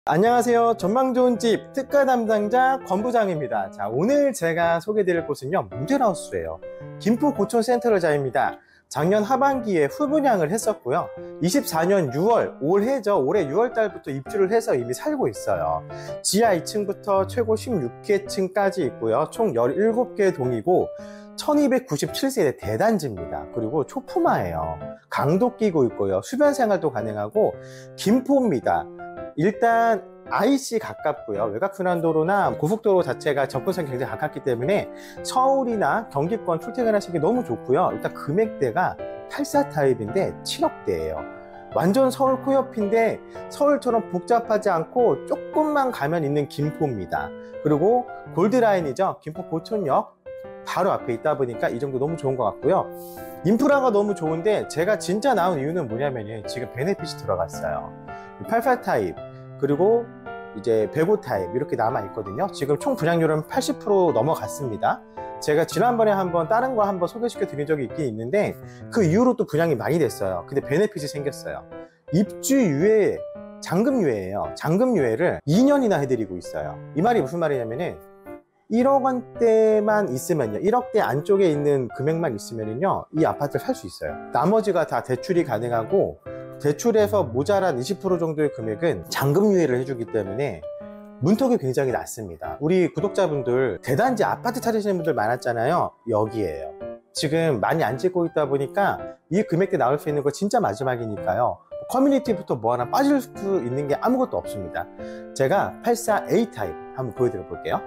안녕하세요. 전망 좋은 집 특가 담당자 권부장입니다. 자, 오늘 제가 소개드릴 곳은요, 모델하우스예요. 김포 고촌센트럴자입니다. 작년 하반기에 후분양을 했었고요. 24년 6월, 올해 6월 달부터 입주를 해서 이미 살고 있어요. 지하 2층부터 최고 16개층까지 있고요. 총 17개 동이고 1297세대 대단지입니다. 그리고 초품화예요. 강도 끼고 있고요. 수변 생활도 가능하고 김포입니다. 일단 IC 가깝고요. 외곽순환도로나 고속도로 자체가 접근성이 굉장히 가깝기 때문에 서울이나 경기권 출퇴근하시기 너무 좋고요. 일단 금액대가 84 타입인데 7억대예요. 완전 서울 코옆인데 서울처럼 복잡하지 않고 조금만 가면 있는 김포입니다. 그리고 골드라인이죠. 김포 고촌역 바로 앞에 있다 보니까 이 정도 너무 좋은 것 같고요. 인프라가 너무 좋은데 제가 진짜 나온 이유는 뭐냐면 지금 베네핏이 들어갔어요. 88 타입 그리고 이제 105 타입 이렇게 남아 있거든요. 지금 총 분양률은 80% 넘어갔습니다. 제가 지난번에 다른 거 한번 소개시켜 드린 적이 있긴 있는데 그 이후로 또 분양이 많이 됐어요. 근데 베네핏이 생겼어요. 입주유예 잔금유예예요. 잔금유예를 2년이나 해드리고 있어요. 이 말이 무슨 말이냐면은 1억 원대만 있으면요, 1억대 안쪽에 있는 금액만 있으면요 이 아파트를 살 수 있어요. 나머지가 다 대출이 가능하고 대출에서 모자란 20% 정도의 금액은 잔금유예를 해주기 때문에 문턱이 굉장히 낮습니다. 우리 구독자분들 대단지 아파트 찾으시는 분들 많았잖아요. 여기에요. 지금 많이 안 찍고 있다 보니까 이 금액대 나올 수 있는 거 진짜 마지막이니까요. 커뮤니티부터 뭐 하나 빠질 수 있는 게 아무것도 없습니다. 제가 84A 타입 한번 보여드려 볼게요.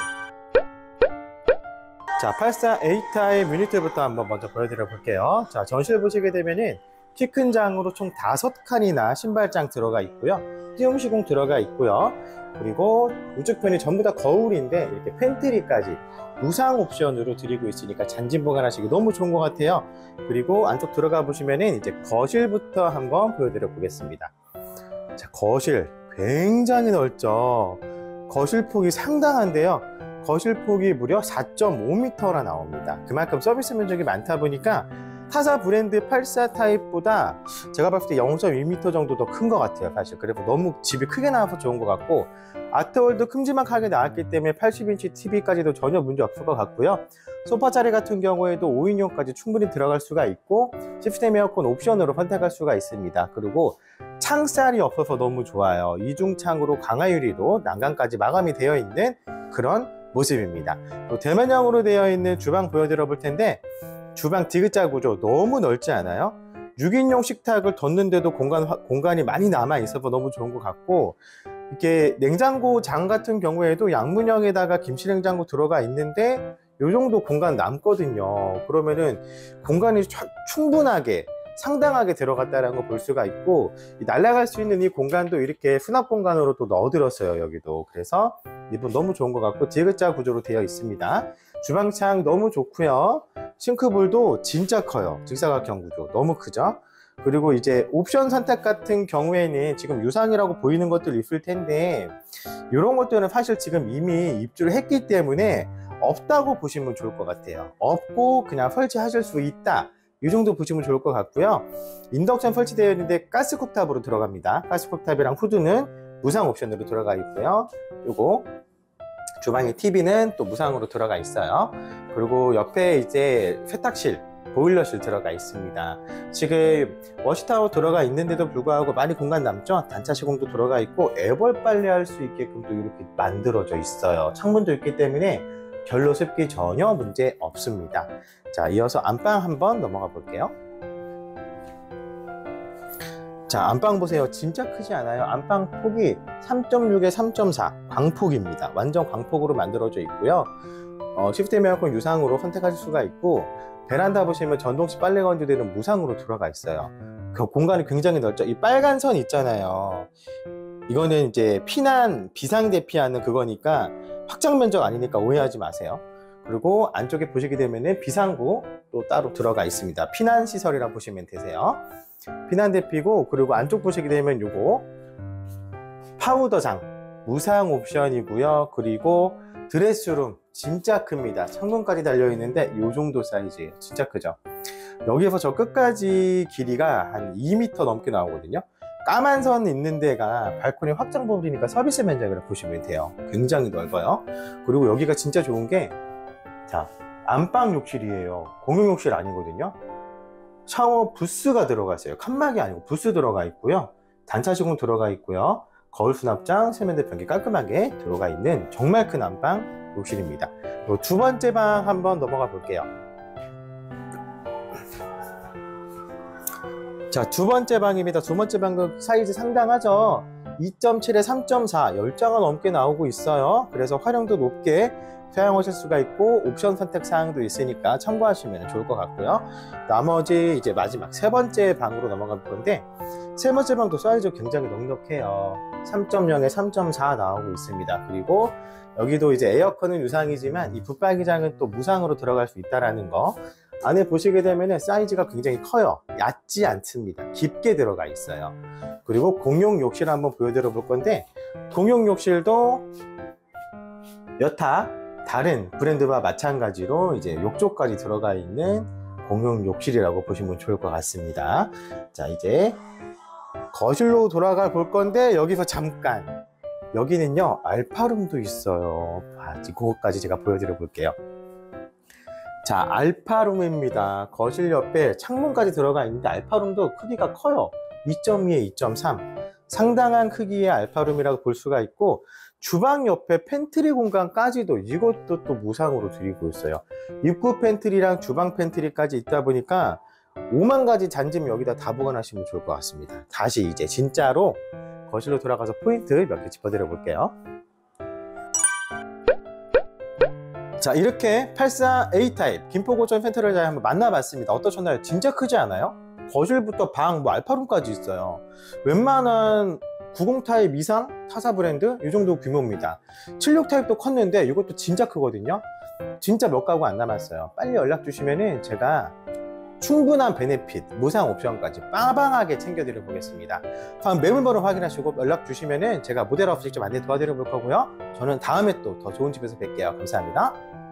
자, 84A 타입 유니트부터 한번 먼저 보여드려 볼게요. 자, 전실 보시게 되면은 키 큰 장으로 총 5칸이나 신발장 들어가 있고요. 띄움 시공 들어가 있고요. 그리고 우측편이 전부 다 거울인데 이렇게 팬트리까지 무상 옵션으로 드리고 있으니까 잔짐 보관하시기 너무 좋은 것 같아요. 그리고 안쪽 들어가 보시면은 이제 거실부터 한번 보여드려 보겠습니다. 자, 거실 굉장히 넓죠. 거실 폭이 상당한데요. 거실 폭이 무려 4.5m나 나옵니다. 그만큼 서비스 면적이 많다 보니까 타사 브랜드 84 타입보다 제가 봤을 때 0.2m 정도 더 큰 것 같아요, 사실. 그래서 너무 집이 크게 나와서 좋은 것 같고, 아트월도 큼지막하게 나왔기 때문에 80인치 TV까지도 전혀 문제 없을 것 같고요. 소파 자리 같은 경우에도 5인용까지 충분히 들어갈 수가 있고, 시스템 에어컨 옵션으로 선택할 수가 있습니다. 그리고 창살이 없어서 너무 좋아요. 이중창으로 강화 유리로 난간까지 마감이 되어 있는 그런 모습입니다. 또 대면형으로 되어 있는 주방 보여드려 볼 텐데, 주방 디귿자 구조 너무 넓지 않아요? 6인용 식탁을 뒀는데도 공간이 많이 남아 있어서 너무 좋은 것 같고, 이렇게 냉장고 장 같은 경우에도 양문형에다가 김치냉장고 들어가 있는데 이 정도 공간 남거든요. 그러면은 공간이 충분하게 상당하게 들어갔다는 거 볼 수가 있고, 날아갈 수 있는 이 공간도 이렇게 수납 공간으로 또 넣어드렸어요, 여기도. 그래서 이분 너무 좋은 것 같고 디귿자 구조로 되어 있습니다. 주방창 너무 좋고요. 싱크볼도 진짜 커요. 직사각형 구조 너무 크죠. 그리고 이제 옵션 선택 같은 경우에는 지금 유상이라고 보이는 것들 있을 텐데 이런 것들은 사실 지금 이미 입주를 했기 때문에 없다고 보시면 좋을 것 같아요. 없고 그냥 설치하실 수 있다, 이 정도 보시면 좋을 것 같고요. 인덕션 설치되어 있는데 가스 쿡탑으로 들어갑니다. 가스 쿡탑이랑 후드는 무상 옵션으로 들어가 있고요. 요거 주방의 TV는 또 무상으로 들어가 있어요. 그리고 옆에 이제 세탁실, 보일러실 들어가 있습니다. 지금 워시타워 들어가 있는데도 불구하고 많이 공간 남죠? 단차 시공도 들어가 있고 애벌 빨래 할 수 있게끔 또 이렇게 만들어져 있어요. 창문도 있기 때문에 결로 습기 전혀 문제 없습니다. 자, 이어서 안방 한번 넘어가 볼게요. 자, 안방 보세요. 진짜 크지 않아요? 안방 폭이 3.6에 3.4 광폭입니다. 완전 광폭으로 만들어져 있고요. 시스템 에어컨 유상으로 선택하실 수가 있고, 베란다 보시면 전동식 빨래 건조대는 무상으로 들어가 있어요. 그 공간이 굉장히 넓죠. 이 빨간 선 있잖아요. 이거는 이제 피난 비상 대피하는 그거니까 확장 면적 아니니까 오해하지 마세요. 그리고 안쪽에 보시게 되면은 비상구 또 따로 들어가 있습니다. 피난 시설이라 보시면 되세요. 피난 대피고, 그리고 안쪽 보시게 되면 요거 파우더장 무상 옵션이고요. 그리고 드레스룸 진짜 큽니다. 창문까지 달려 있는데 요 정도 사이즈예요. 진짜 크죠. 여기에서 저 끝까지 길이가 한 2m 넘게 나오거든요. 까만 선 있는 데가 발코니 확장 부분이니까 서비스 면적을 보시면 돼요. 굉장히 넓어요. 그리고 여기가 진짜 좋은 게, 자, 안방 욕실이에요. 공용 욕실 아니거든요. 샤워 부스가 들어가 있어요. 칸막이 아니고 부스 들어가 있고요. 단차 시공 들어가 있고요. 거울 수납장, 세면대 변기 깔끔하게 들어가 있는 정말 큰 안방 욕실입니다. 그리고 두 번째 방 한번 넘어가 볼게요. 자, 두 번째 방입니다. 두 번째 방도 사이즈 상당하죠. 2.7에 3.4, 10장은 넘게 나오고 있어요. 그래서 활용도 높게 사용하실 수가 있고 옵션 선택 사항도 있으니까 참고하시면 좋을 것 같고요. 나머지 이제 마지막 세 번째 방으로 넘어가 볼 건데, 세 번째 방도 사이즈 굉장히 넉넉해요. 3.0에 3.4 나오고 있습니다. 그리고 여기도 이제 에어컨은 유상이지만 이 붙박이장은 또 무상으로 들어갈 수 있다는 거. 안에 보시게 되면 사이즈가 굉장히 커요. 얕지 않습니다. 깊게 들어가 있어요. 그리고 공용 욕실 한번 보여드려 볼 건데, 공용 욕실도 여타 다른 브랜드와 마찬가지로 이제 욕조까지 들어가 있는 공용 욕실이라고 보시면 좋을 것 같습니다. 자, 이제 거실로 돌아가 볼 건데, 여기서 잠깐, 여기는요 알파룸도 있어요. 그것까지 제가 보여드려 볼게요. 자, 알파룸입니다. 거실 옆에 창문까지 들어가 있는데 알파룸도 크기가 커요. 2.2에 2.3, 상당한 크기의 알파룸이라고 볼 수가 있고, 주방 옆에 팬트리 공간까지도 이것도 또 무상으로 드리고 있어요. 입구 팬트리랑 주방 팬트리까지 있다 보니까 5만 가지 잔짐 여기다 다 보관하시면 좋을 것 같습니다. 다시 이제 진짜로 거실로 돌아가서 포인트 몇 개 짚어드려 볼게요. 자, 이렇게 84 A타입 김포고점 펜트를 한번 만나봤습니다. 어떠셨나요? 진짜 크지 않아요? 거실부터 방, 뭐 알파룸까지 있어요. 웬만한 90 타입 이상 타사 브랜드 이 정도 규모입니다. 76 타입도 컸는데 이것도 진짜 크거든요. 진짜 몇 가구 안 남았어요. 빨리 연락 주시면은 제가 충분한 베네핏, 무상 옵션까지 빠방하게 챙겨드려 보겠습니다. 다음 매물번호 확인하시고 연락 주시면은 제가 모델 업체 직접 안내 도와드려 볼 거고요. 저는 다음에 또 더 좋은 집에서 뵐게요. 감사합니다.